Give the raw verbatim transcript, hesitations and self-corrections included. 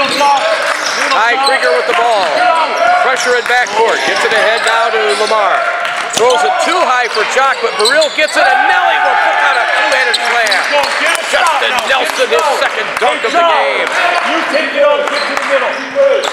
Ty Krieger with the ball. Pressure in backcourt. Gets it ahead now to Lamar. Throws it too high for Jock, but Burrell gets it, and Nelly will put out a two-handed slam. Justin Nelson, his second dunk of the game. You take it out, get to the middle.